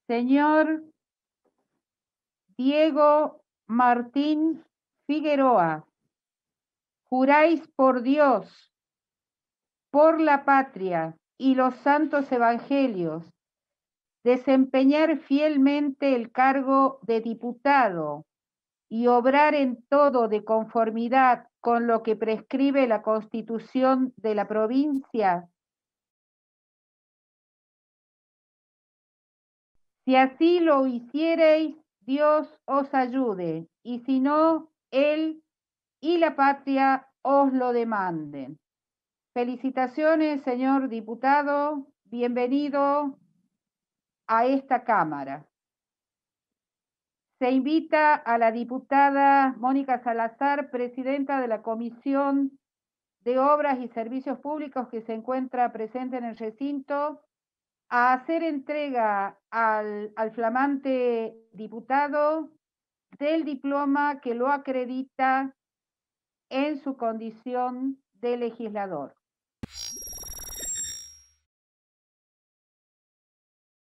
Señor Diego Martín Figueroa, juráis por Dios, por la patria y los santos evangelios, desempeñar fielmente el cargo de diputado y obrar en todo de conformidad con lo que prescribe la Constitución de la provincia. Si así lo hiciereis, Dios os ayude, y si no, Él y la patria os lo demanden. Felicitaciones, señor diputado. Bienvenido a esta Cámara. Se invita a la diputada Mónica Salazar, presidenta de la Comisión de Obras y Servicios Públicos, que se encuentra presente en el recinto, a hacer entrega al flamante diputado del diploma que lo acredita en su condición de legislador.